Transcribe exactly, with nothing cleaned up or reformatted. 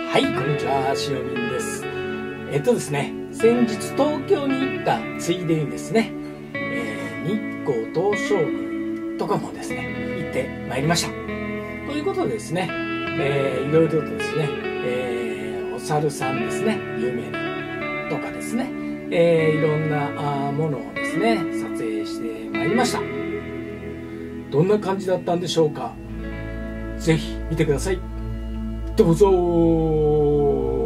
はい、こんにちは、しおみんです。えっとですね、先日東京に行ったついでにですね、えー、日光東照宮とかもですね、行ってまいりました。ということでですね、えー、いろいろとですね、えー、お猿さんですね、有名なとかですね、えー、いろんなあものをですね、撮影してまいりました。どんな感じだったんでしょうか。ぜひ見てください。どうぞー。